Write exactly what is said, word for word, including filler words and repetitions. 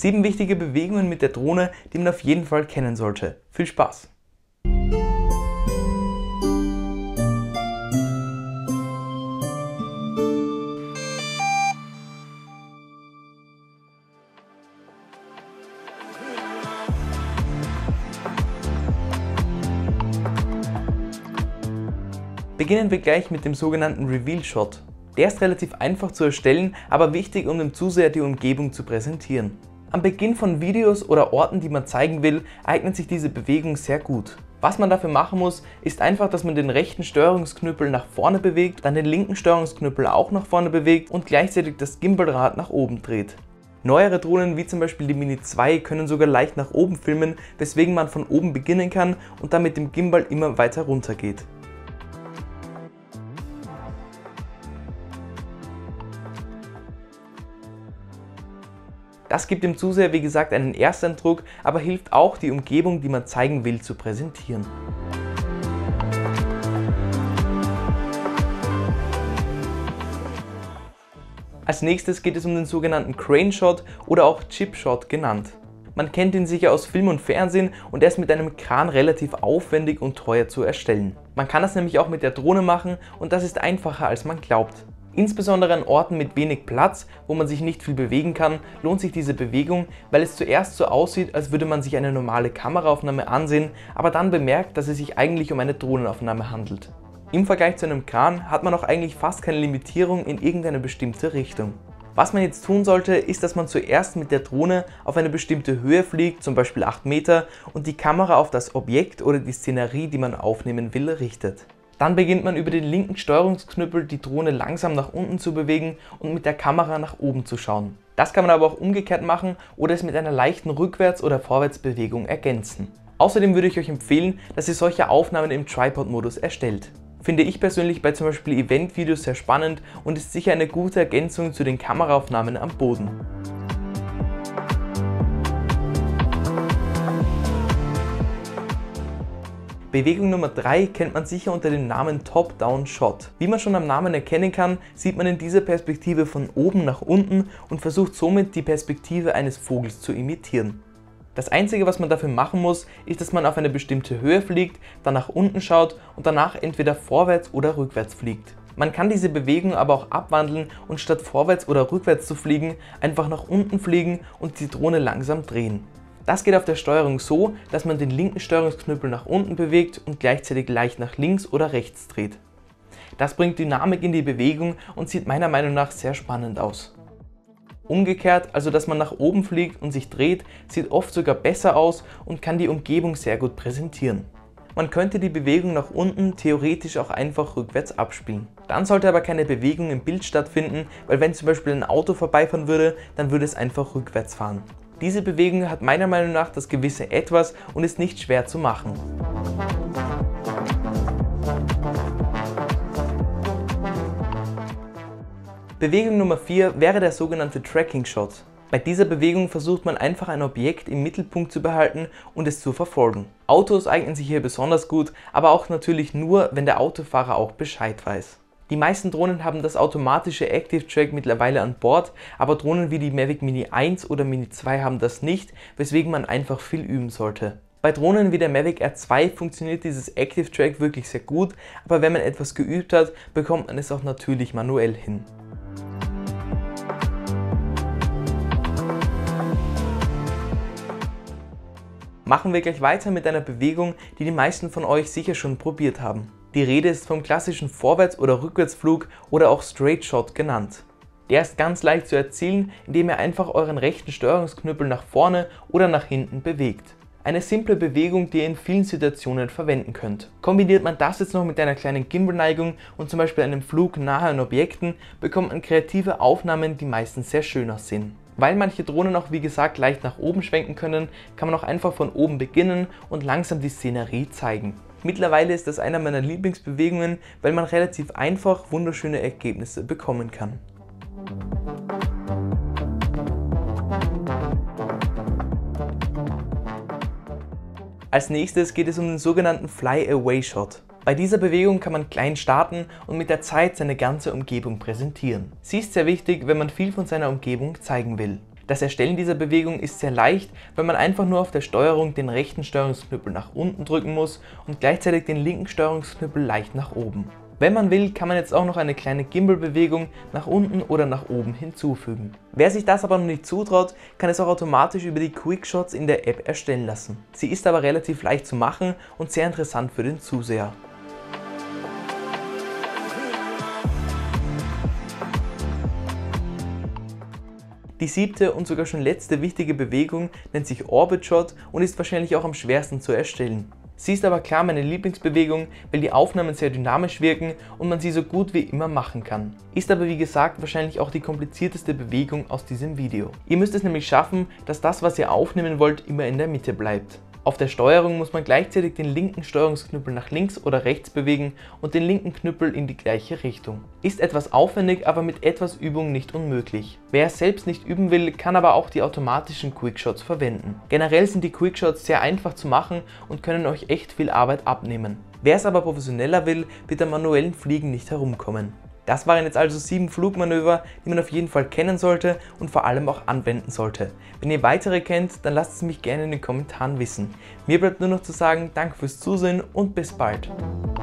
Sieben wichtige Bewegungen mit der Drohne, die man auf jeden Fall kennen sollte. Viel Spaß! Beginnen wir gleich mit dem sogenannten Reveal Shot. Der ist relativ einfach zu erstellen, aber wichtig, um dem Zuseher die Umgebung zu präsentieren. Am Beginn von Videos oder Orten, die man zeigen will, eignet sich diese Bewegung sehr gut. Was man dafür machen muss, ist einfach, dass man den rechten Steuerungsknüppel nach vorne bewegt, dann den linken Steuerungsknüppel auch nach vorne bewegt und gleichzeitig das Gimbalrad nach oben dreht. Neuere Drohnen wie zum Beispiel die Mini zwei können sogar leicht nach oben filmen, weswegen man von oben beginnen kann und dann mit dem Gimbal immer weiter runter geht. Das gibt dem Zuseher wie gesagt einen Ersteindruck, aber hilft auch, die Umgebung, die man zeigen will, zu präsentieren. Als nächstes geht es um den sogenannten Crane Shot oder auch Chip Shot genannt. Man kennt ihn sicher aus Film und Fernsehen und er ist mit einem Kran relativ aufwendig und teuer zu erstellen. Man kann das nämlich auch mit der Drohne machen und das ist einfacher als man glaubt. Insbesondere an Orten mit wenig Platz, wo man sich nicht viel bewegen kann, lohnt sich diese Bewegung, weil es zuerst so aussieht, als würde man sich eine normale Kameraaufnahme ansehen, aber dann bemerkt, dass es sich eigentlich um eine Drohnenaufnahme handelt. Im Vergleich zu einem Kran hat man auch eigentlich fast keine Limitierung in irgendeine bestimmte Richtung. Was man jetzt tun sollte, ist, dass man zuerst mit der Drohne auf eine bestimmte Höhe fliegt, zum Beispiel acht Meter, und die Kamera auf das Objekt oder die Szenerie, die man aufnehmen will, richtet. Dann beginnt man über den linken Steuerungsknüppel die Drohne langsam nach unten zu bewegen und mit der Kamera nach oben zu schauen. Das kann man aber auch umgekehrt machen oder es mit einer leichten Rückwärts- oder Vorwärtsbewegung ergänzen. Außerdem würde ich euch empfehlen, dass ihr solche Aufnahmen im Tripod-Modus erstellt. Finde ich persönlich bei zum Beispiel Eventvideos sehr spannend und ist sicher eine gute Ergänzung zu den Kameraaufnahmen am Boden. Bewegung Nummer drei kennt man sicher unter dem Namen Top-Down Shot. Wie man schon am Namen erkennen kann, sieht man in dieser Perspektive von oben nach unten und versucht somit die Perspektive eines Vogels zu imitieren. Das Einzige, was man dafür machen muss, ist, dass man auf eine bestimmte Höhe fliegt, dann nach unten schaut und danach entweder vorwärts oder rückwärts fliegt. Man kann diese Bewegung aber auch abwandeln und statt vorwärts oder rückwärts zu fliegen, einfach nach unten fliegen und die Drohne langsam drehen. Das geht auf der Steuerung so, dass man den linken Steuerungsknüppel nach unten bewegt und gleichzeitig leicht nach links oder rechts dreht. Das bringt Dynamik in die Bewegung und sieht meiner Meinung nach sehr spannend aus. Umgekehrt, also dass man nach oben fliegt und sich dreht, sieht oft sogar besser aus und kann die Umgebung sehr gut präsentieren. Man könnte die Bewegung nach unten theoretisch auch einfach rückwärts abspielen. Dann sollte aber keine Bewegung im Bild stattfinden, weil wenn zum Beispiel ein Auto vorbeifahren würde, dann würde es einfach rückwärts fahren. Diese Bewegung hat meiner Meinung nach das gewisse Etwas und ist nicht schwer zu machen. Bewegung Nummer vier wäre der sogenannte Tracking Shot. Bei dieser Bewegung versucht man einfach ein Objekt im Mittelpunkt zu behalten und es zu verfolgen. Autos eignen sich hier besonders gut, aber auch natürlich nur, wenn der Autofahrer auch Bescheid weiß. Die meisten Drohnen haben das automatische Active Track mittlerweile an Bord, aber Drohnen wie die Mavic Mini eins oder Mini zwei haben das nicht, weswegen man einfach viel üben sollte. Bei Drohnen wie der Mavic R zwei funktioniert dieses Active Track wirklich sehr gut, aber wenn man etwas geübt hat, bekommt man es auch natürlich manuell hin. Machen wir gleich weiter mit einer Bewegung, die die meisten von euch sicher schon probiert haben. Die Rede ist vom klassischen Vorwärts- oder Rückwärtsflug oder auch Straight Shot genannt. Der ist ganz leicht zu erzielen, indem ihr einfach euren rechten Steuerungsknüppel nach vorne oder nach hinten bewegt. Eine simple Bewegung, die ihr in vielen Situationen verwenden könnt. Kombiniert man das jetzt noch mit einer kleinen Gimbal-Neigung und zum Beispiel einem Flug nahe an Objekten, bekommt man kreative Aufnahmen, die meistens sehr schön aussehen. Weil manche Drohnen auch wie gesagt leicht nach oben schwenken können, kann man auch einfach von oben beginnen und langsam die Szenerie zeigen. Mittlerweile ist das einer meiner Lieblingsbewegungen, weil man relativ einfach wunderschöne Ergebnisse bekommen kann. Als nächstes geht es um den sogenannten Fly-Away Shot. Bei dieser Bewegung kann man klein starten und mit der Zeit seine ganze Umgebung präsentieren. Sie ist sehr wichtig, wenn man viel von seiner Umgebung zeigen will. Das Erstellen dieser Bewegung ist sehr leicht, weil man einfach nur auf der Steuerung den rechten Steuerungsknüppel nach unten drücken muss und gleichzeitig den linken Steuerungsknüppel leicht nach oben. Wenn man will, kann man jetzt auch noch eine kleine Gimbal-Bewegung nach unten oder nach oben hinzufügen. Wer sich das aber noch nicht zutraut, kann es auch automatisch über die Quickshots in der App erstellen lassen. Sie ist aber relativ leicht zu machen und sehr interessant für den Zuseher. Die siebte und sogar schon letzte wichtige Bewegung nennt sich Orbit Shot und ist wahrscheinlich auch am schwersten zu erstellen. Sie ist aber klar meine Lieblingsbewegung, weil die Aufnahmen sehr dynamisch wirken und man sie so gut wie immer machen kann. Ist aber wie gesagt wahrscheinlich auch die komplizierteste Bewegung aus diesem Video. Ihr müsst es nämlich schaffen, dass das, was ihr aufnehmen wollt, immer in der Mitte bleibt. Auf der Steuerung muss man gleichzeitig den linken Steuerungsknüppel nach links oder rechts bewegen und den linken Knüppel in die gleiche Richtung. Ist etwas aufwendig, aber mit etwas Übung nicht unmöglich. Wer es selbst nicht üben will, kann aber auch die automatischen Quickshots verwenden. Generell sind die Quickshots sehr einfach zu machen und können euch echt viel Arbeit abnehmen. Wer es aber professioneller will, wird am manuellen Fliegen nicht herumkommen. Das waren jetzt also sieben Flugmanöver, die man auf jeden Fall kennen sollte und vor allem auch anwenden sollte. Wenn ihr weitere kennt, dann lasst es mich gerne in den Kommentaren wissen. Mir bleibt nur noch zu sagen, danke fürs Zusehen und bis bald.